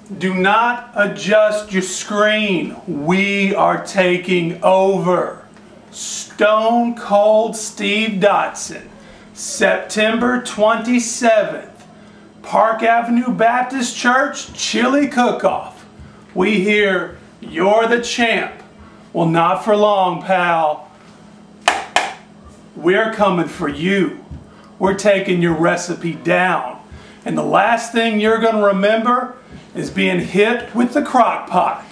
Do not adjust your screen. We are taking over. Stone Cold Steve Dotson, September 27th, Park Avenue Baptist Church, Chili Cook-Off. We hear you're the champ. Well, not for long, pal. We're coming for you. We're taking your recipe down. And the last thing you're going to remember is being hit with the crock pot.